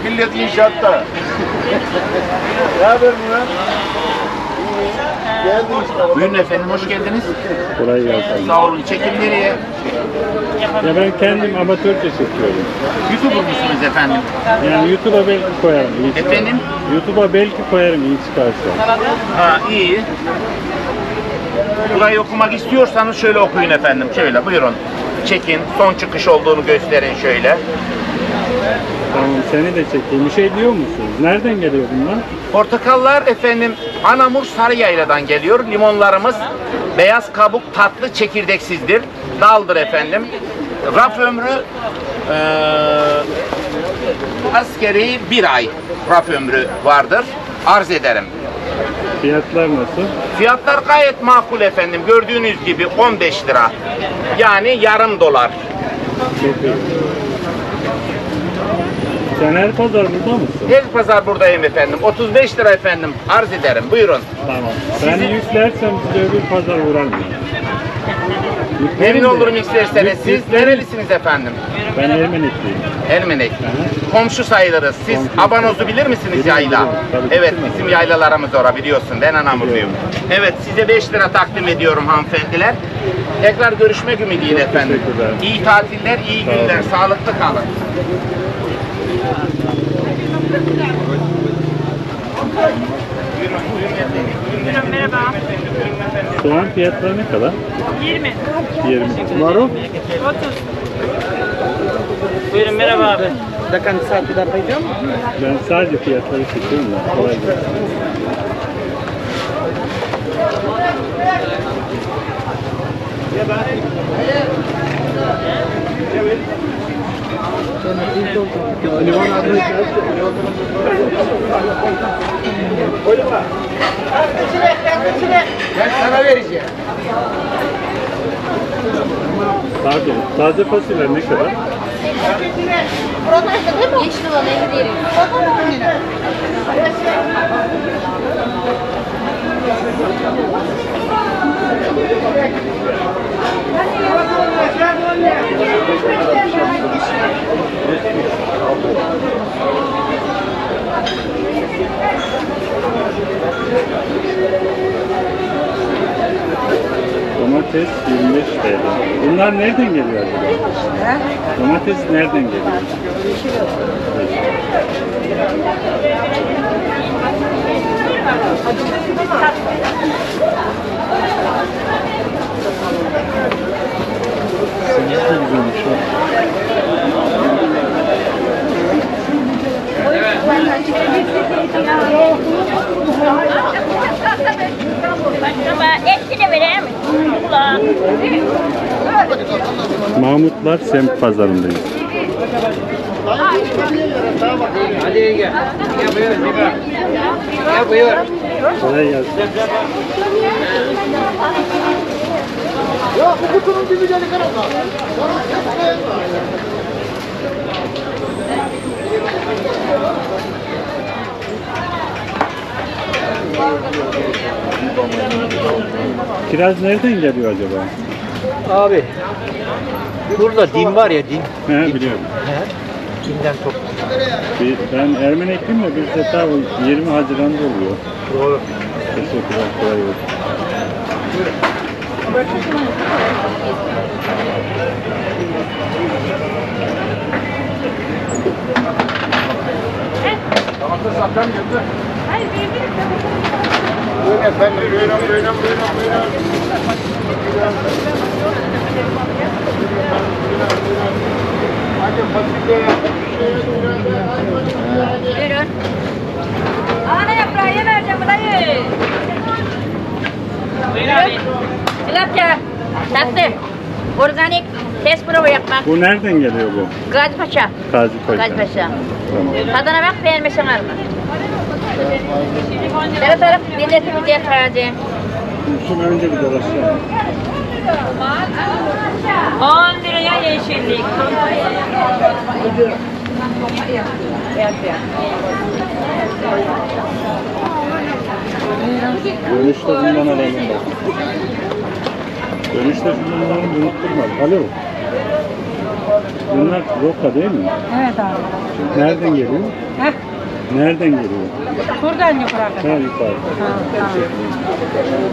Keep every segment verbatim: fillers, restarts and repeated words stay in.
Millet inşaatta. Ne haber Murat? Buyurun efendim, hoş geldiniz. Kolay gelsin. Sağ olun. Çekim nereye? Ya ben kendim amatörce çekiyorum. YouTuber musunuz efendim? Yani YouTube'a belki koyarım. iyi çıkar. Efendim? YouTube'a belki koyarım iyi çıkarsa. Ha, iyi. Burayı okumak istiyorsanız şöyle okuyun efendim. Şöyle buyurun. Çekin. Son çıkış olduğunu gösterin şöyle. Tamam, seni de çekeyim. Bir şey diyor musunuz? Nereden geliyor bunlar? Portakallar efendim Anamur Sarıyayla'dan geliyor. Limonlarımız beyaz kabuk, tatlı, çekirdeksizdir. Daldır efendim. Raf ömrü e, askeri bir ay raf ömrü vardır. Arz ederim. Fiyatlar nasıl? Fiyatlar gayet makul efendim. Gördüğünüz gibi on beş lira. Yani yarım dolar. Çok iyi. Sen her pazar burada mısın? Her pazar buradayım efendim. otuz beş lira efendim. Arz ederim. Buyurun. Tamam. Ben Sizi... yüklersem size öbür pazar uğrarım. Memnun olurum isterseniz. Siz nerelisiniz efendim? Ben Ermenikliyim. Ermenek. Komşu sayılırız. Siz Komşu. Abanoz'u bilir misiniz Bilirim, yayla? bilirim. Tabii, Evet, bilirim. bizim yaylalarımız orada biliyorsun. Ben Anamurluyum. Evet, size beş lira takdim ediyorum hanımefendiler. Tekrar görüşmek ümidiyle efendim. teşekkürler. İyi tatiller, iyi Sağ günler. olun. Sağlıklı kalın. Buyurun, merhaba. Soğan fiyatları ne kadar? yirmi. yirmi. Marul? otuz. Buyurun, merhaba abi. Dakan saat daha paylaşıyor mu? Ben sadece fiyatları çekiyorum da. Kolay gelsin. Ben sana vereceğim. Pardon, taze fasulye ne kadar? Yeşil olan elli değil. Domates yirmi beş T L. Bunlar nereden geliyor acaba? He? Domates nereden geliyor? Sinyal de güzelmiş ha. Eski de vereyim mi? Mahmutlar semt pazarındayız. Hadi gel. Gel buyur. Gel buyur. Kolay gelsin. Ya bu kutunun dibi delik arasında. Kiraz nereden geliyor acaba? Abi. Burada din var ya din. He, Din. biliyorum. He. Dinden top. Bir- Ben Ermenekliyim de bizde tabi yirmi Haziran'da oluyor. Doğru. Teşekkürler. Kolay gelsin. Domates zaten geldi. Hayır, birbirine Buyurun efendim, buyurun, buyurun, buyurun, buyurun. Hadi fasulye, Buyurun. Ana yaprağı vereceğim dayı. Buyur abi. Tilapia. Tatlı. Organik. Test prova yapmak. Bu nereden geliyor bu? Gazi Paşa. Gazi Paşa. Gazi Paşa. Tamam. Tadına bak, beğenmesen alma. Salatalık milletimize yaparacağım. Şimdi önce bir dolaşalım. on liraya yeşillik. Dönüşte bundan alalım bak. Dönüşte şunları unutturma. Alo. Bunlar roka değil mi? Evet abi. Nereden geliyor? Heh. Nereden geliyor? Buradan yukarı. Ha yukarı. Ha, tamam.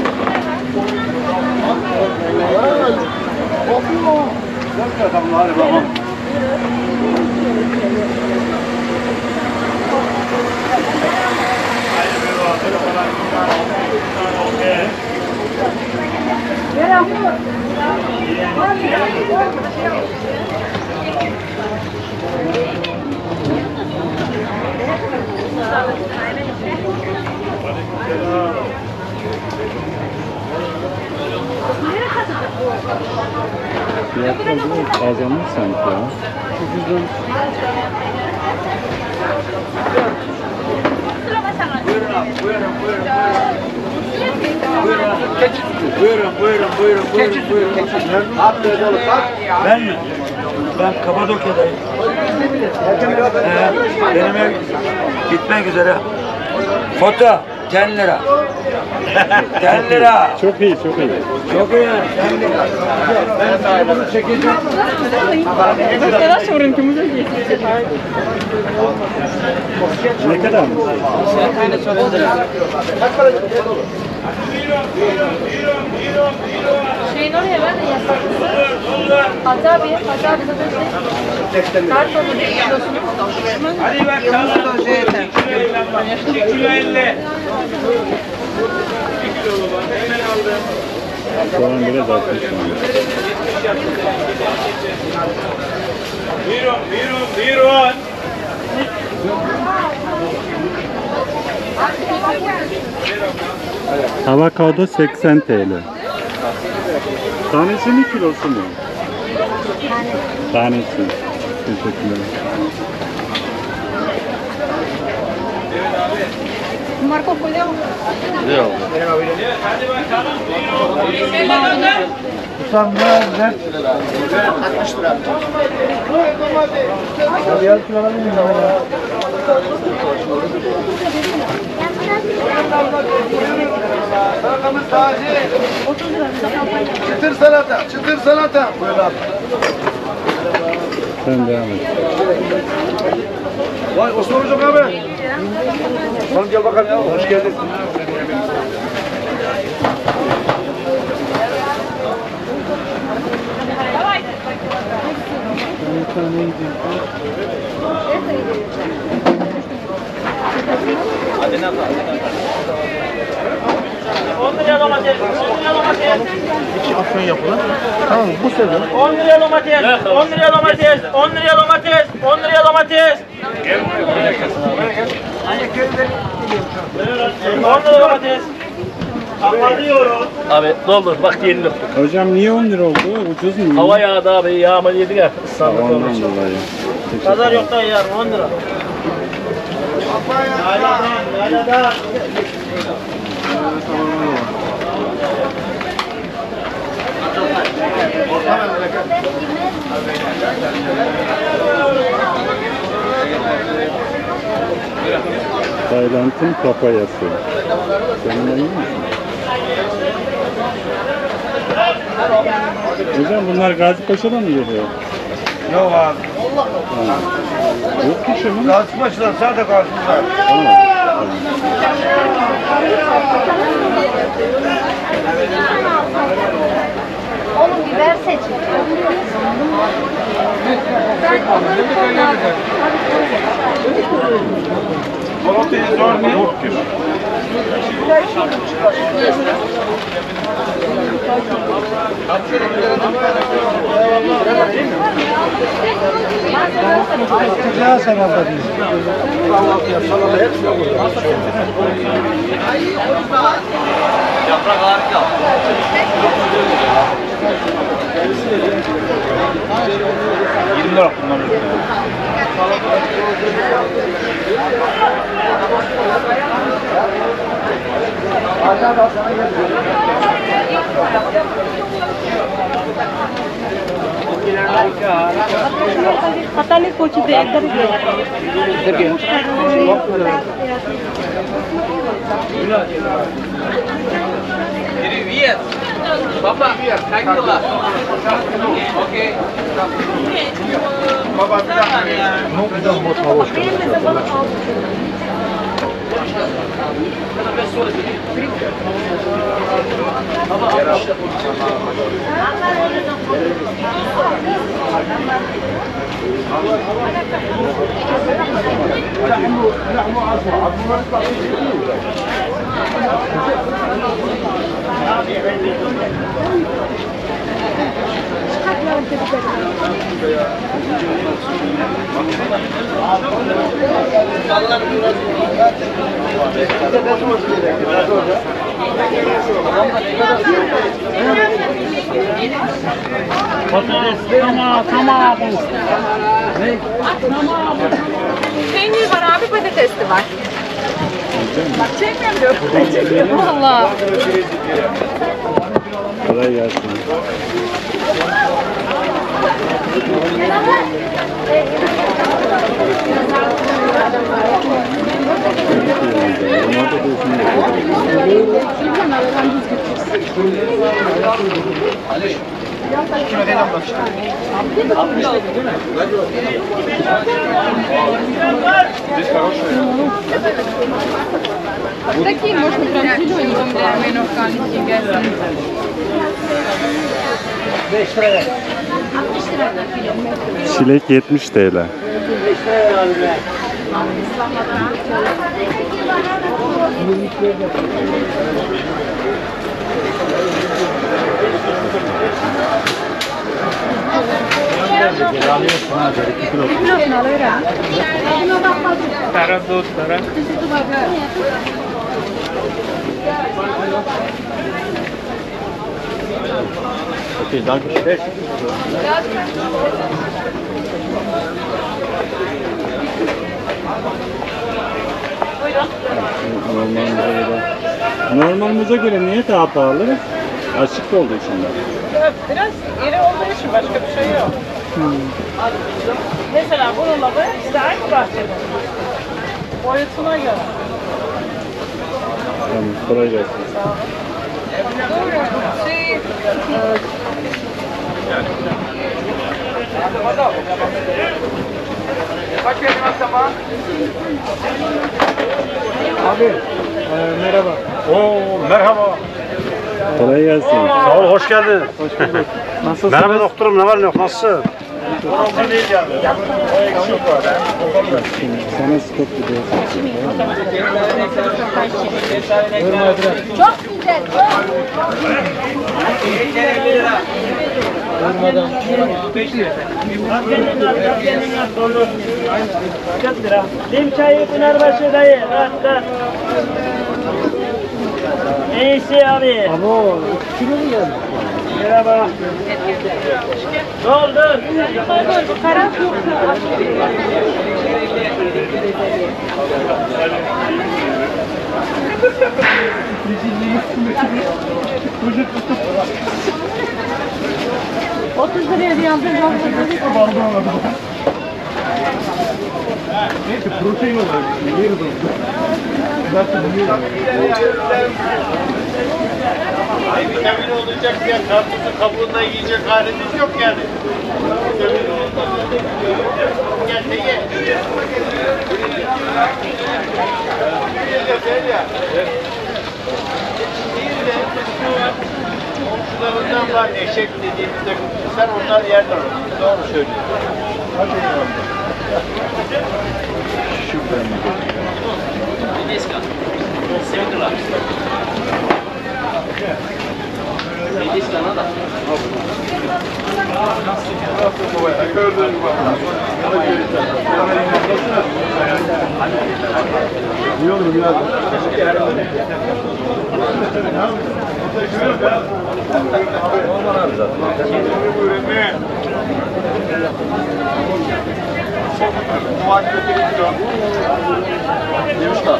Fiyatlar biraz azalmış sanki ya. Buyurun, buyurun, buyurun, buyurun, buyurun. Afiyet olsun. Ben mi? Ben Kapadokya'dayım. Ee, benim ev gitmek üzere. Foto, on lira. on lira. Çok iyi, çok iyi. Çok iyi. on lira. Ben sana bunu çekeceğim. Ne kadar mı? Şeyin oraya ver de yasak. Hacı abi, Hacı abi zaten kart olur kilosunu. Hadi bakalım. iki kilo elli. Soğan biraz artmış şu anda. Buyurun, buyurun, buyurun. Avokado seksen TL. Tanesi mi kilosu mu? Tanesi. Teşekkürler. Marco koyuyor mu? Hadi bakalım. Tutam ne güzel. altmış lira. Hadi yarım kilo alalım mı? Salatamız taze. Çıtır salata, çıtır salata. Buyur abi. Sen devam et. Vay Osman Hocam abi. Oğlum gel bakalım ya. Hoş geldin. on liraya domates, on liraya domates. İki afyon yapılır. Tamam bu sefer. on liraya domates, on liraya domates, on liraya domates, on liraya domates. on liraya domates. Kapatıyorum. Abi doldur bak yenildim. Hocam niye on lira oldu? Ucuz mu? Hava yağdı abi yağma yedik ya. Islandık Ondan onun için. dolayı. Pazar yok da yarın on lira. Yayladan, yayladan. Tayland'ın papayası. Senin iyi misin? Hocam bunlar Gazi Paşa'dan mı geliyor? Yok abi. Ha. Yok kişi mi? Gazi Paşa'dan sadece Gazi'den. Ha. Oğlum biber seçin. Salatayı zor mu? Yok gibi. Güzel salata değil. Kahvaltıya salata hepsine koyuyoruz. Yaprak harika. yirmi lira bunlar. पता नहीं कुछ दे इधर Привет! Папа! here. Thank you. Okay. Baba bir dakika. Benim de zaman aldım. Tamam, tamam. Peynir var abi, patates de var. Bak çekmiyorum. Valla. Kolay gelsin. Такие можно прям зелененьким для миновканки гасить. Çilek yetmiş T L. Kilosunu alıverem. Taraf doğru taraf. Okay, danke schön. Normal muza göre. Normal muza göre niye daha pahalı? Açık olduğu için de. Biraz iri olduğu için başka bir şey yok. Mesela bununla bu işte aynı bahçede. Boyutuna göre. Tamam, kolay gelsin. Şey, Kaç verin akşama? Abi e, merhaba. Oo merhaba. Kolay gelsin. Sağ ol, hoş geldin. Hoş bulduk. Nasılsın? Merhaba doktorum, ne var ne yok, nasılsın? Sana stok gidiyor. Çok güzel. Lim çayı Pınarbaşı dayı. Hatta. İyisi abi. Abo, iki kilo mu geldi? Merhaba. Doldur. bu karar yoksa. otuz liraya diye aldım. Neyse protein olarak yeriz onu. Zaten yiyorum. Ay vitamin olacak diye karpuzu kabuğundan yiyecek halimiz yok yani. Vitamin olmaz. Gel de ye. Değil de sen ya. Değil de komşularından var eşek dediğimizde sen onlar yerler. Doğru söylüyorsun. Hadi ya. İyi olur biraz. Normal abi zaten. Demişler.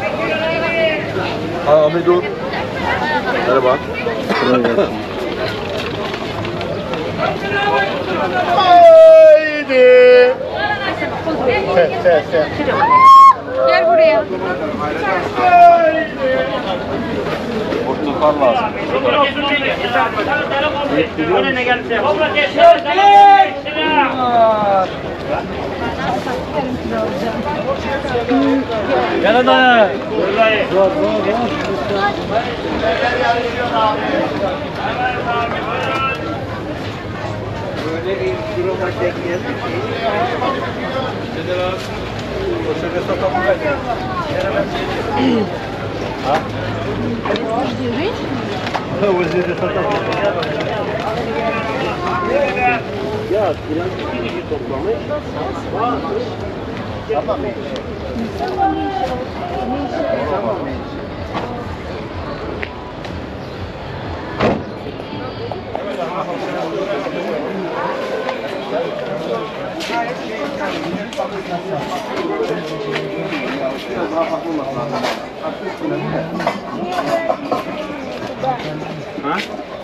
Ha Ahmet dur. Merhaba. Kolay gelsin. Haydi. Sen sen sen. Gel buraya. Ortada yukarı lazım. Önüne geldi. Kobra geçti. Gel hadi. Ha?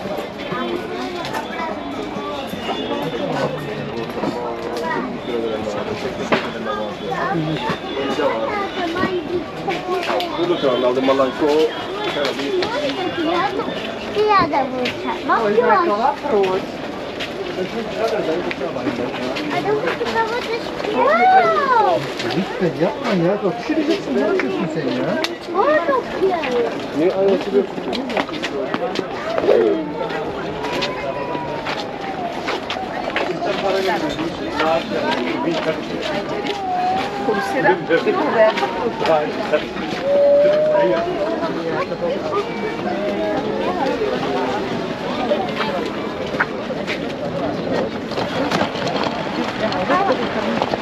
Lütfen yapma ya. Bak düşüreceksin. Ne yapıyorsun sen ya? Niye aynası yok? Thank you.